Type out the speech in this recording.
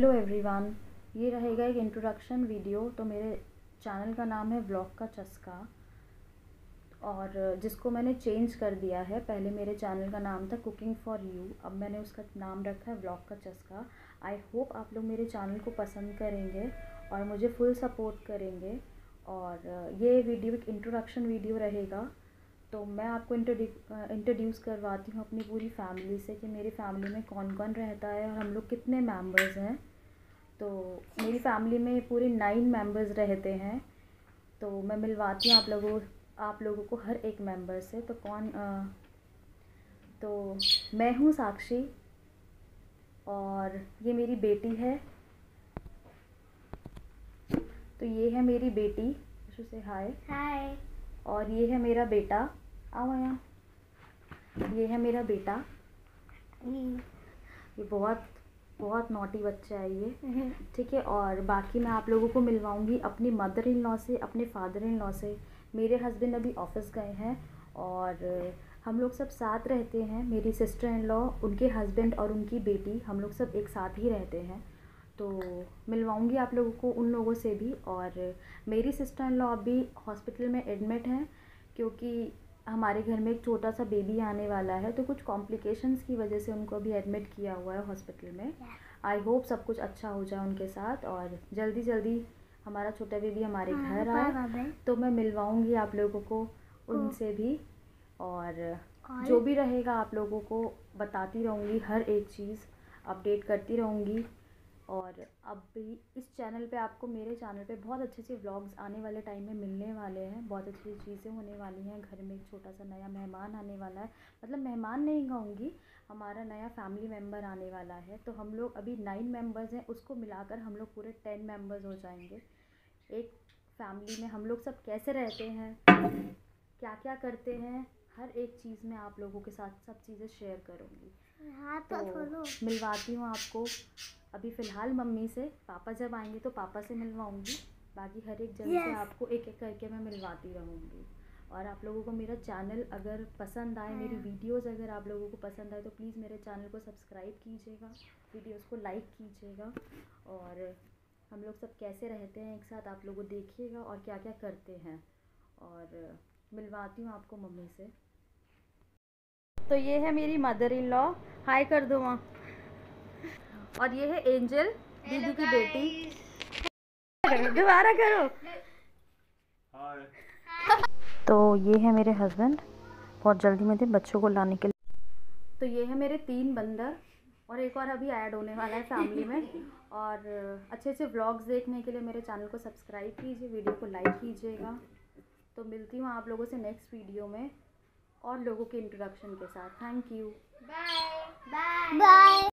Hello everyone, ये रहेगा एक इंट्रोडक्शन वीडियो। तो मेरे चैनल का नाम है व्लॉग का चस्का, और जिसको मैंने चेंज कर दिया है। पहले मेरे चैनल का नाम था कुकिंग फॉर यू, अब मैंने उसका नाम रखा है व्लॉग का चस्का। आई होप आप लोग मेरे चैनल को पसंद करेंगे और मुझे फुल सपोर्ट करेंगे। और ये वीडियो एक इंट्रोडक्शन वीडियो रहेगा। तो मैं आपको इंट्रोड्यूस करवाती हूँ अपनी पूरी फैमिली से कि मेरी फैमिली में कौन कौन रहता है और हम लोग कितने मेंबर्स हैं। तो मेरी फैमिली में पूरे 9 मेंबर्स रहते हैं। तो मैं मिलवाती हूँ आप लोगों को हर एक मेंबर से। तो मैं हूँ साक्षी, और ये मेरी बेटी है। तो ये है मेरी बेटी, विशु से हाय। हाय। और ये है मेरा बेटा, आओ यहाँ। ये है मेरा बेटा, ये बहुत बहुत नॉटी बच्चा है ये, ठीक है। और बाकी मैं आप लोगों को मिलवाऊंगी अपनी मदर इन लॉ से, अपने फादर इन लॉ से। मेरे हस्बैंड अभी ऑफिस गए हैं और हम लोग सब साथ रहते हैं। मेरी सिस्टर इन लॉ, उनके हस्बैंड और उनकी बेटी, हम लोग सब एक साथ ही रहते हैं। तो मिलवाऊंगी आप लोगों को उन लोगों से भी। और मेरी सिस्टर इन लॉ अभी हॉस्पिटल में एडमिट हैं, क्योंकि हमारे घर में एक छोटा सा बेबी आने वाला है। तो कुछ कॉम्प्लिकेशंस की वजह से उनको अभी एडमिट किया हुआ है हॉस्पिटल में। आई होप सब कुछ अच्छा हो जाए उनके साथ और जल्दी जल्दी हमारा छोटा बेबी हमारे घर आए। तो मैं मिलवाऊंगी आप लोगों को उनसे भी, और जो भी रहेगा आप लोगों को बताती रहूँगी, हर एक चीज़ अपडेट करती रहूँगी। और अब भी इस चैनल पे आपको, मेरे चैनल पे बहुत अच्छे अच्छे व्लॉग्स आने वाले टाइम में मिलने वाले हैं। बहुत अच्छी चीज़ें होने वाली हैं। घर में एक छोटा सा नया मेहमान आने वाला है, मतलब मेहमान नहीं कहूँगी, हमारा नया फैमिली मेम्बर आने वाला है। तो हम लोग अभी 9 मेंबर्स हैं, उसको मिलाकर हम लोग पूरे 10 मेंबर्स हो जाएंगे। एक फैमिली में हम लोग सब कैसे रहते हैं, क्या क्या करते हैं, हर एक चीज़ में आप लोगों के साथ सब चीज़ें शेयर करूँगी। तो मिलवाती हूँ आपको अभी फ़िलहाल मम्मी से। पापा जब आएंगे तो पापा से मिलवाऊँगी। बाकी हर एक जन से आपको एक एक करके मैं मिलवाती रहूँगी। और आप लोगों को मेरा चैनल अगर पसंद आए, मेरी वीडियोस अगर आप लोगों को पसंद आए, तो प्लीज़ मेरे चैनल को सब्सक्राइब कीजिएगा, वीडियोस को लाइक कीजिएगा। और हम लोग सब कैसे रहते हैं एक साथ आप लोग देखिएगा और क्या क्या करते हैं। और मिलवाती हूँ आपको मम्मी से। तो ये है मेरी मदर इन लॉ, हाय कर दो वहाँ। और ये है एंजल, दीदी की बेटी। दोबारा करो। हाय। तो ये है मेरे हस्बैंड, बहुत जल्दी में थे बच्चों को लाने के लिए। तो ये है मेरे 3 बंदर, और एक और अभी ऐड होने वाला है फैमिली में। और अच्छे अच्छे व्लॉग्स देखने के लिए मेरे चैनल को सब्सक्राइब कीजिए, वीडियो को लाइक कीजिएगा। तो मिलती हूँ आप लोगों से नेक्स्ट वीडियो में और लोगों के इंट्रोडक्शन के साथ। Thank you, bye bye.